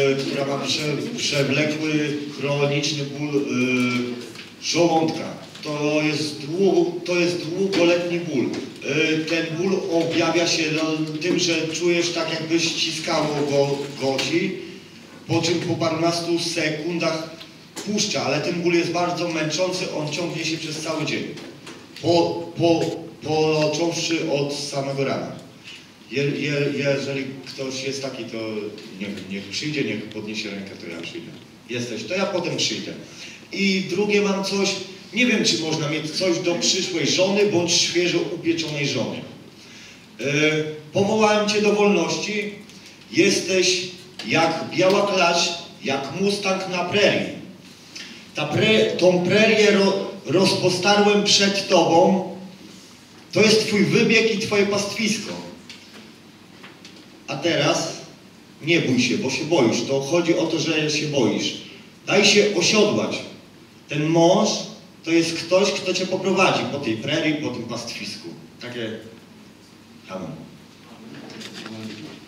która ma przewlekły, chroniczny ból żołądka. To jest długoletni ból. Ten ból objawia się tym, że czujesz tak, jakbyś ściskało goci, po czym po parunastu sekundach puszcza, ale ten ból jest bardzo męczący, on ciągnie się przez cały dzień. Począwszy od samego rana. Jeżeli ktoś jest taki, to niech przyjdzie, niech podniesie rękę, to ja przyjdę. Jesteś, to ja potem przyjdę. I drugie mam coś, nie wiem, czy można mieć coś do przyszłej żony, bądź świeżo upieczonej żony. Powołałem Cię do wolności, jesteś jak biała klacz, jak mustang na prerii. Tą prerię rozpostarłem przed Tobą, to jest Twój wybieg i Twoje pastwisko. A teraz nie bój się, bo się boisz. To chodzi o to, że się boisz. Daj się osiodłać. Ten mąż to jest ktoś, kto Cię poprowadzi po tej prerii, po tym pastwisku. Takie... Amen.